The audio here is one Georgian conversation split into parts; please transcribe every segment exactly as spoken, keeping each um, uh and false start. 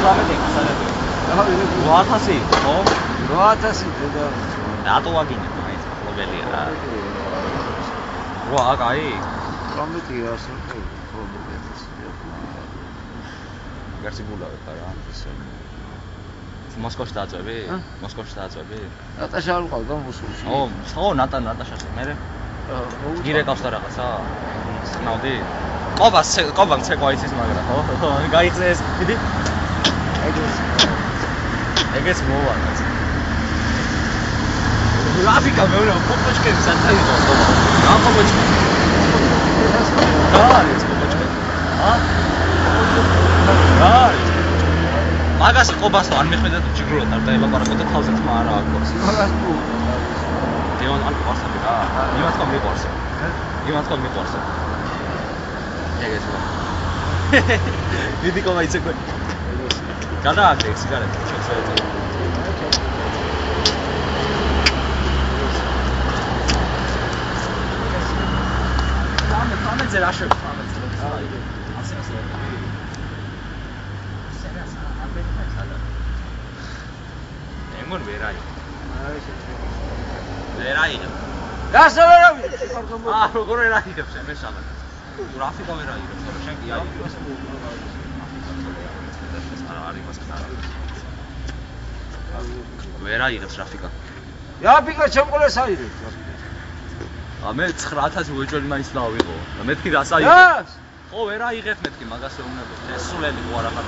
ოცდაათი ეკასარები. ოთხასი, ხო? ოთხასი და რატო ვაგინებ აი ეს პრობლემია რა. ვა, აი. ტრამეტი ასე პრობლემია. გასი გულავებ რა. მოსკოვში დააწვევი? მოსკოვში დააწვევი? ნატაშა არ ყავდა მოსკოვში. ო, ხო, ნატა ნატაშას მე. გირეკავს და რაღაცა? ნავდი? ყობას, ყობამ ცეკვა იცის მაგრა, ხო? გაიწე ეს, დიდი? ეგეს. ეგეს მოვა. გრაფიკა მეორე პოპოჩკები სანტაიზო, ყობა. რა პოპოჩკი? რა არის პოპოჩკი? ა? რა არის? მაგას ყობას არ მიხვედეთ ჯიგრულად არ დაელაპარაკოთ და თავზეც მა არა აქვს. მაგას თუ დიონ არ ყარსები რა. იმათ ხომ მიყვარს. იმათ ხომ მიყვარს. ეგეც რა. დიდი ყობა იცე გო. გადააკეთე სიგარეტი შეცვალე. სამე სამე ზერა შეხვάμε. ასე ასე. მონ ვერაი. ვერაი. გასა ვერავი. აა როგორ ვერაი ხებს მე სამე. გრაფიკა ვერაი ხებს, რომ შენ კი აი. არა არის მასკა. ვერაი ხებს გრაფიკა. გრაფიკა შემყოლეს აირებს. ა მე ცხრა ათასი უეჭველი მაინც დავიღო. და მეთქი რას აიღე? ხო ვერაი იღებ მეთქი მაგას ეუბნებოდ. ეს სულელი ხო არა ხარ.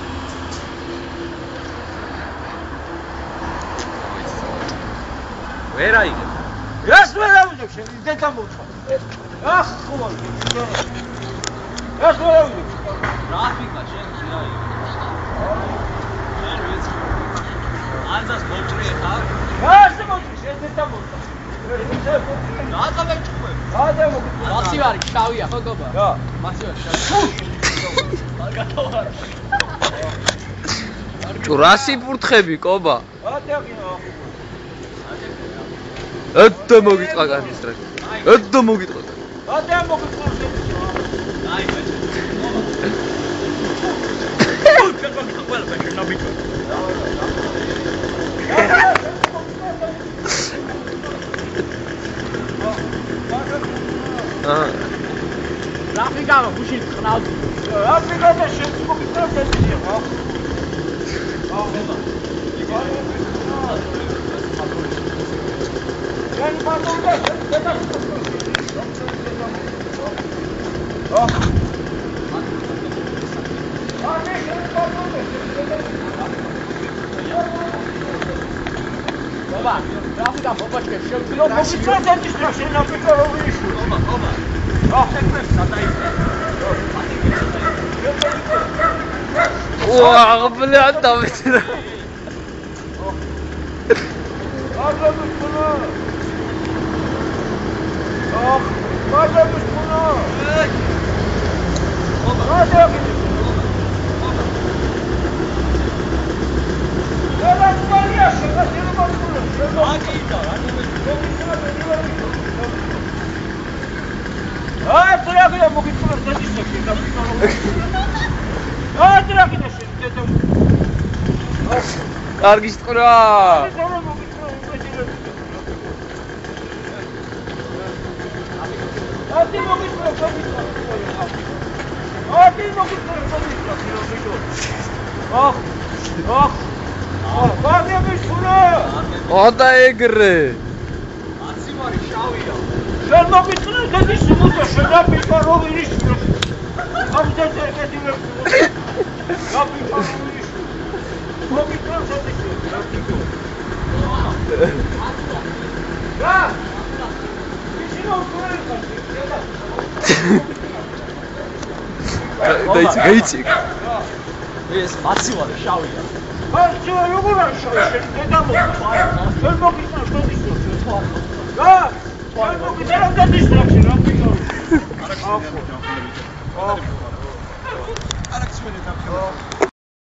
ვერაი იღებ. ეს ვერავი იღებ შენ დედა მოწყო. ახ ხო არის. ეს ვერავი იღებ. გრაფიკა შენ ძიაი. შენ ვიცი. ანზას მოჭრე ხარ? ეს მოჭრე შენ დედა მოწყო. რატომ მეჭყვე? რატომ მოჭრე? მასივარი შავია ხო გობა? რა, მასივარი შავია. მაგათო არ. ჭრასი ფურთხები კობა. ატეყინა. ეთდო მოგიტყვა კარგი სტრაკ. ეთდო მოგიტყვა. ატე მოგიტყვა. აი ბაჭი. კაკა ყველა ბაჭი ნაბიჭო. აა. გრაფიკა გუში ხნავ. გრაფიკა და შენ მოგიტყვა დედია რა. აუ ნება. Gel pardon gel. Deda. Oh. Hadi gel pardon gel. Baba, grafika popaczkę, wsiądź. No bo co za ty strasznie na pewno robisz? Oba, oba. O, tak masz sadaiste. Ва, блядь, там. Hadi bunu. Oh, hadi bunu. Oba. Hadi. Neden varıyorsun? Nasıl bakıyorsun? Hadi da, hadi. Ay, bırak ya bugün bunu da istiyorsun. Hadi bırak ya şimdi dedim. Კარგი სიტყვა. Hadi bugün bunu da Hadi bugün bunu da Oh, oh. Hadi bir şunu. Oda egre. Asimari şavia. Sen bakıyorsun da dişi bu da şuna bir karo verişmiyor. Abi de terk ediyor. Ya bir karo verişmiyor. O bir karo verişmiyor. Ya. Dişini oturuyor kaçıyor. Dayıcık, dayıcık. ეს მაცივარი შავია. აი, შეიძლება როგორ არ შავი, დედა მოხდა. შენ მოგიწევს შენ ისო, სხვა. რა? შენ მოგიწევს და დისტრაქში რა ფიქრობ? არა, ხო. აა. არა, ხსვენი დაფიქრე.